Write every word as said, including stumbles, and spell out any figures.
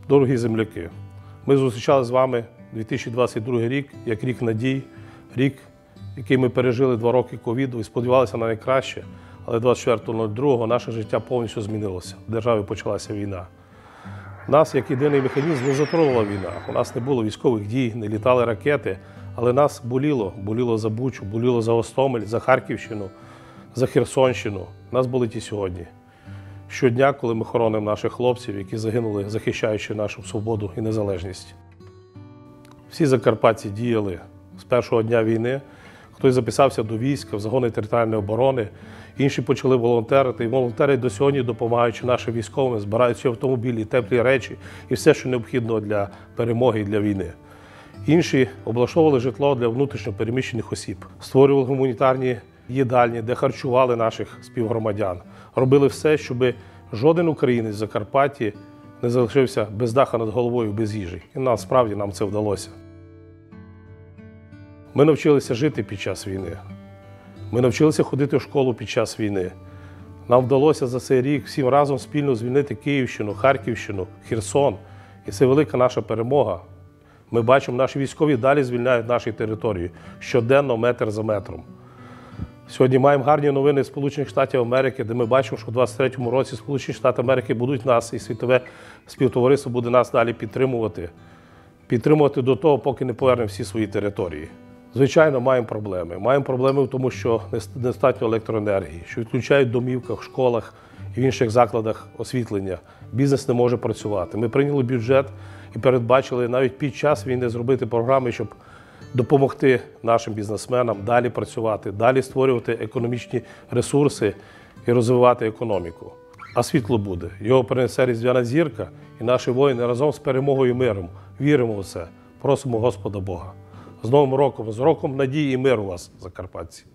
Дорогі земляки, ми зустрічали з вами дві тисячі двадцять другий рік як рік надій, рік, який ми пережили два роки ковіду і сподівалися на найкраще, але двадцять четвертого другого наше життя повністю змінилося. В державі почалася війна. Нас, як єдиний механізм, не затронула війна. У нас не було військових дій, не літали ракети, але нас боліло. Боліло за Бучу, боліло за Гостомель, за Харківщину, за Херсонщину. Нас болить і сьогодні. Щодня, коли ми хоронимо наших хлопців, які загинули, захищаючи нашу свободу і незалежність. Всі закарпатці діяли з першого дня війни. Хтось записався до війська, в загони територіальної оборони, інші почали волонтерити. І волонтери до сьогодні, допомагаючи нашим військовим, збирають ці автомобілі, теплі речі і все, що необхідно для перемоги і для війни. Інші облаштовували житло для внутрішньо переміщених осіб, створювали гуманітарні їдальні, де харчували наших співгромадян. Робили все, щоб жоден українець в Закарпатті не залишився без даха над головою, без їжі. І насправді нам це вдалося. Ми навчилися жити під час війни. Ми навчилися ходити в школу під час війни. Нам вдалося за цей рік всім разом спільно звільнити Київщину, Харківщину, Херсон. І це велика наша перемога. Ми бачимо, наші військові далі звільняють наші території щоденно, метр за метром. Сьогодні маємо гарні новини з Сполучених Штатів Америки, де ми бачимо, що в двадцять третьому році Сполучені Штати Америки будуть нас, і світове співтовариство буде нас далі підтримувати. Підтримувати до того, поки не повернемо всі свої території. Звичайно, маємо проблеми. Маємо проблеми в тому, що недостатньо електроенергії, що відключають в домівках, в школах і в інших закладах освітлення. Бізнес не може працювати. Ми прийняли бюджет і передбачили навіть під час війни зробити програми, щоб допомогти нашим бізнесменам далі працювати, далі створювати економічні ресурси і розвивати економіку. А світло буде. Його принесе різдвяна зірка, і наші воїни разом з перемогою і миром віримо в це. Просимо Господа Бога. З Новим роком, з роком надії і миру вас, закарпатці!